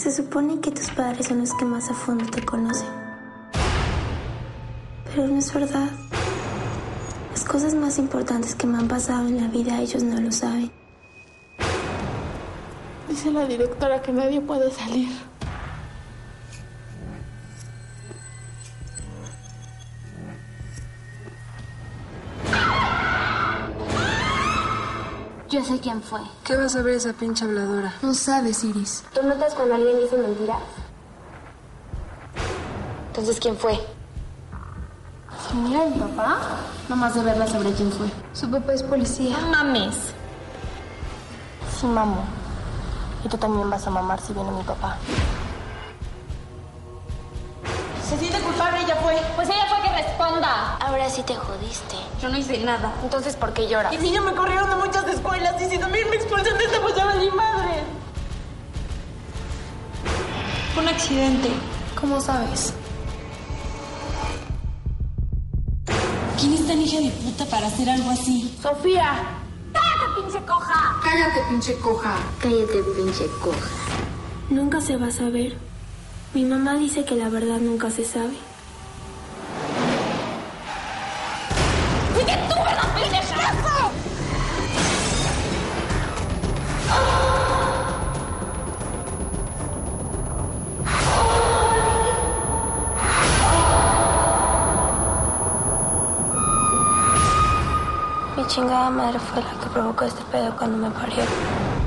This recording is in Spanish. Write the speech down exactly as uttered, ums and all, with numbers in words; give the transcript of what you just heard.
Se supone que tus padres son los que más a fondo te conocen. Pero no es verdad. Las cosas más importantes que me han pasado en la vida, ellos no lo saben. Dice la directora que nadie puede salir. Yo sé quién fue. ¿Qué va a saber esa pinche habladora? No sabes, Iris. ¿Tú notas cuando alguien dice mentiras? Entonces, ¿quién fue? Si mira a mi papá, nomás de verla sabré quién fue. Su papá es policía. No mames. Sí, mamo. Y tú también vas a mamar si viene mi papá. Se siente culpable, ella fue. Pues ella fue que responda. Ahora sí te jodiste. Yo no hice nada. Entonces, ¿por qué lloras? Y si ya me corrieron de muchas escuelas y si también me expulsan de esta apoyaba a mi madre. Fue un accidente. ¿Cómo sabes? ¿Quién es tan hija de puta para hacer algo así? ¡Sofía! ¡Cállate, pinche coja! Cállate, pinche coja. Cállate, pinche coja. Nunca se va a saber. Mi mamá dice que la verdad nunca se sabe. ¡Fuiste tú, verdad, pendeja! Mi chingada madre fue la que provocó este pedo cuando me parió.